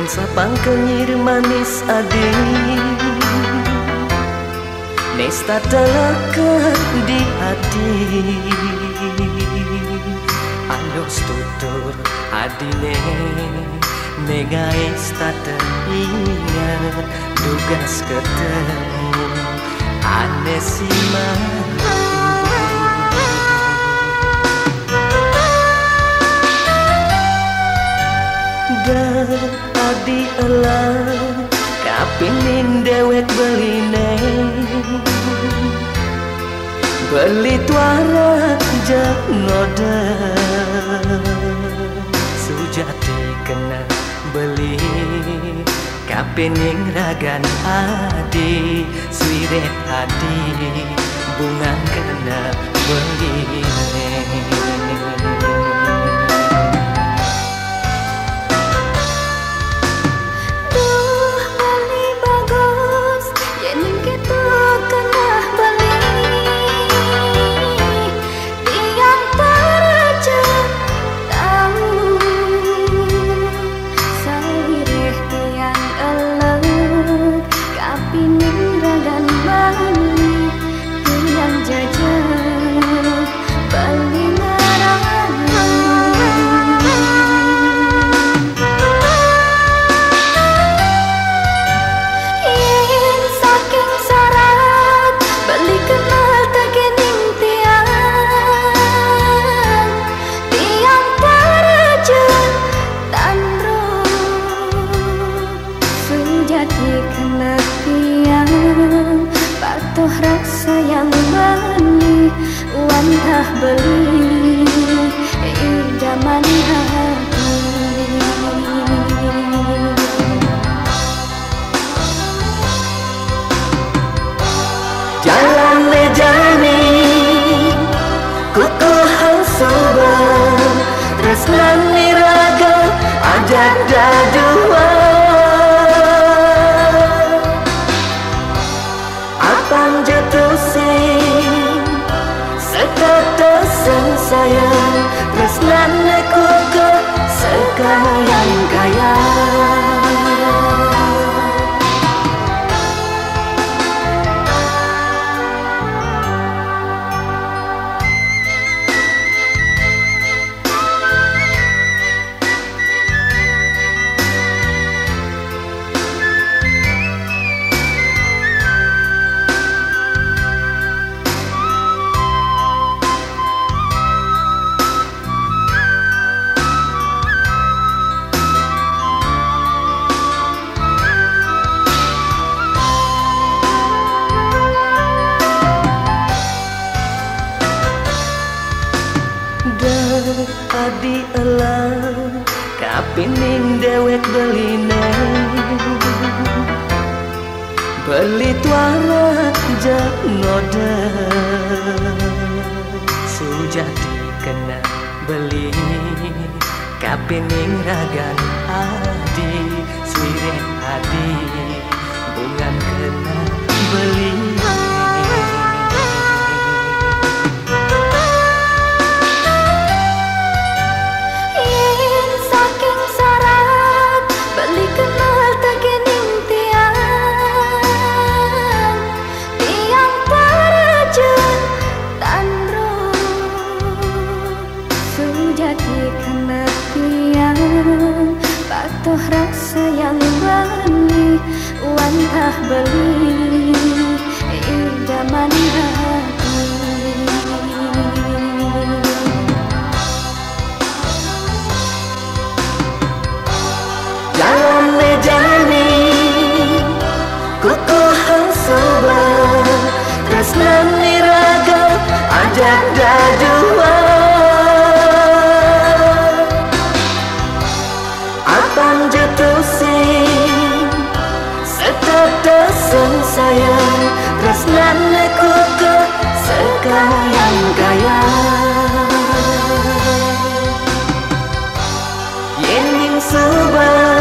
sapang kenyir manis adi Nesta telekat di hati Andos tutur adine Negais tak teringat Dugas ketemu Anesima Adi elang kapinin dewek beli tuara janoda sujati kena beli kapinin ragan adi suire adi bunga kena beli rasa yang bani wantah beli idaman hati jalan lejani kuku hausoba tresnan niraga ajak dadua apang jatuh sing setetesan sayang tresnan aku ke sekayang kaya adi elang kapining dewek beli tuara janoda sujati kena beli kapining ragan adi suire adi bungan kena beli patuh rasa yang bani wantah beli idaman hati jalan lejani kuku hausoba tresnan niraga ajak dadua apang jatuh sing setetesan sayang tresnan aku ke sekayang kaya yening subah